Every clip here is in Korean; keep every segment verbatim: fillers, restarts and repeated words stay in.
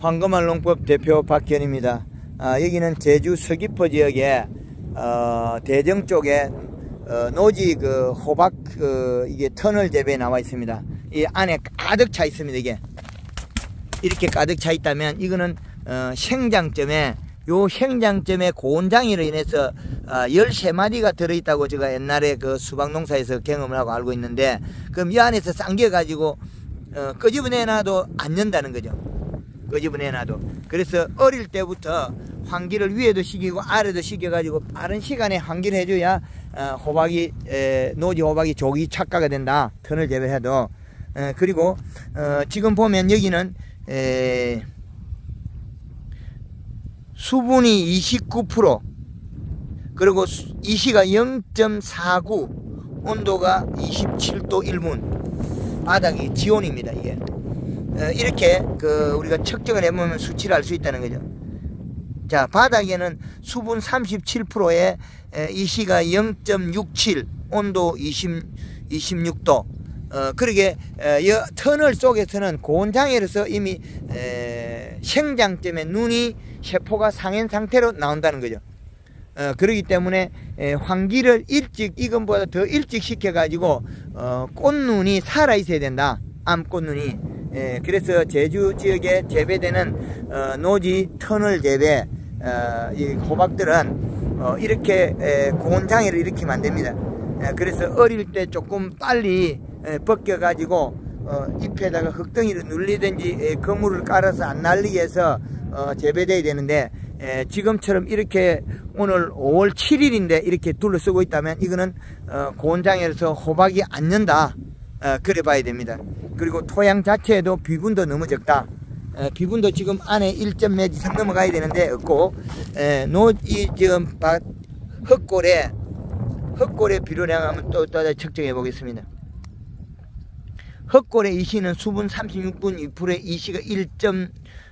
황금알 농법 대표 박현입니다. 아, 여기는 제주 서귀포 지역에 어, 대정 쪽에 어, 노지 그 호박 그 이게 터널 재배에 나와 있습니다. 이 안에 가득 차 있습니다. 이게 이렇게 가득 차 있다면 이거는 어, 생장점에 요 생장점에 고온장애로 인해서 어, 열세 마디가 들어있다고 제가 옛날에 그 수박농사에서 경험을 하고 알고 있는데, 그럼 이 안에서 당겨가지고 어, 끄집어내놔도 안 연다는 거죠. 끄집어내놔도. 그래서 어릴 때부터 환기를 위에도 시키고 아래도 시켜가지고 빠른 시간에 환기를 해줘야 어, 호박이 에, 노지 호박이 조기 착과가 된다. 턴을 재배해도. 에, 그리고 어, 지금 보면 여기는 에, 수분이 이십구 퍼센트, 그리고 이시가 영 점 사구, 온도가 이십칠 도 일 분, 바닥이 지온입니다. 이게 어, 이렇게 그 우리가 측정을 해보면 수치를 알 수 있다는 거죠. 자, 바닥에는 수분 삼십칠 퍼센트에 이시가 영 점 육칠, 온도 이십, 이십육 도. 어, 그러게 어, 터널 속에서는 고온장애로서 이미 에, 생장점에 눈이 세포가 상현 상태로 나온다는 거죠. 어, 그렇기 때문에 에, 환기를 일찍, 이건보다 더 일찍 시켜가지고 어, 꽃눈이 살아 있어야 된다. 암꽃눈이. 에, 그래서 제주 지역에 재배되는 어, 노지 터널 재배 어, 이 호박들은 어, 이렇게 에, 고온장애를 일으키면 안 됩니다. 에, 그래서 어릴 때 조금 빨리 에, 벗겨 가지고 어, 잎에다가 흙덩이를 눌리든지 에, 그물을 깔아서 안 날리게 해서 어, 재배돼야 되는데, 에, 지금처럼 이렇게 오늘 오월 칠일인데 이렇게 둘러쓰고 있다면 이거는 어, 고온장애로서 호박이 안 연다. 어, 그래 봐야 됩니다. 그리고 토양 자체에도 비분도 너무 적다. 에, 비분도 지금 안에 일 점 몇 이상 넘어가야 되는데 없고, 에, 노, 이 지금 밭, 흙골에 흙골의 비료량 한번 또, 또 측정해 보겠습니다. 흙골의 이시는 수분 삼십육 분 이 퍼센트에 이시가 일 점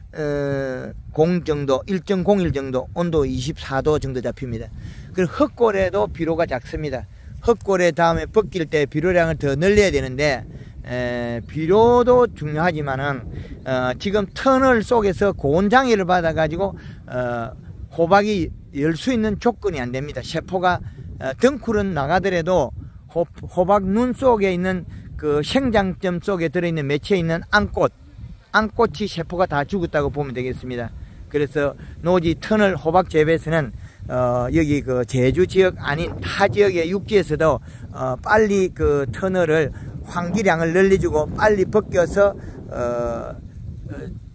공 정도, 일 점 공일 정도, 온도 이십사 도 정도 잡힙니다. 그리고 흙골에도 비료가 작습니다. 흙골에 다음에 벗길 때 비료량을 더 늘려야 되는데, 에, 비료도 중요하지만은 어, 지금 터널 속에서 고온장애를 받아 가지고 어, 호박이 열 수 있는 조건이 안 됩니다. 세포가 어, 덩쿨은 나가더라도 호, 호박 눈 속에 있는 그 생장점 속에 들어있는 매체에 있는 안꽃, 안꽃이 세포가 다 죽었다고 보면 되겠습니다. 그래서 노지 터널 호박 재배에서는 어, 여기 그 제주 지역 아닌 타 지역의 육지에서도 어, 빨리 그 터널을 환기량을 늘려주고 빨리 벗겨서 어, 어,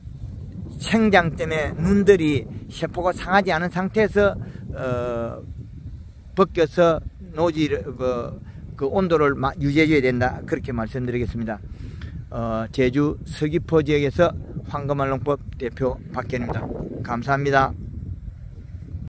생장점에 눈들이 세포가 상하지 않은 상태에서 어, 벗겨서 노지를 그, 그 온도를 유지해줘야 된다. 그렇게 말씀드리겠습니다. 어, 제주 서귀포 지역에서 황금알 농법 대표 박현입니다. 감사합니다.